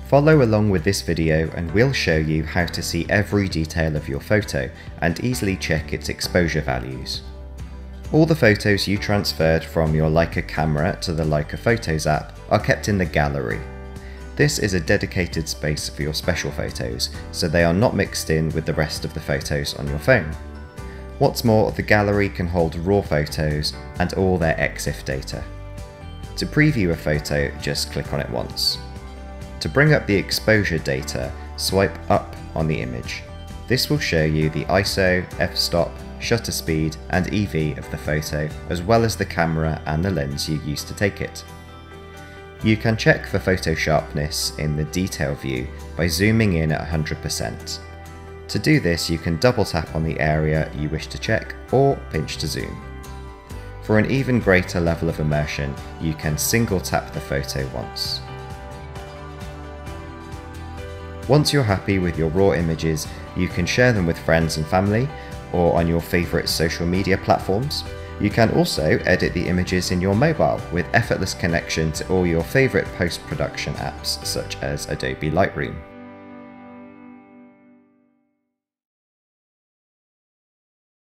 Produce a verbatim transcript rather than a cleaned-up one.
Follow along with this video and we'll show you how to see every detail of your photo and easily check its exposure values. All the photos you transferred from your Leica camera to the Leica FOTOS app are kept in the gallery. This is a dedicated space for your special photos, so they are not mixed in with the rest of the photos on your phone. What's more, the gallery can hold raw photos and all their EXIF data. To preview a photo, just click on it once. To bring up the exposure data, swipe up on the image. This will show you the I S O, f-stop, shutter speed and E V of the photo, as well as the camera and the lens you used to take it. You can check for photo sharpness in the detail view by zooming in at one hundred percent. To do this, you can double tap on the area you wish to check or pinch to zoom. For an even greater level of immersion, you can single tap the photo once. Once you're happy with your raw images, you can share them with friends and family or on your favourite social media platforms. You can also edit the images in your mobile with effortless connection to all your favourite post-production apps such as Adobe Lightroom.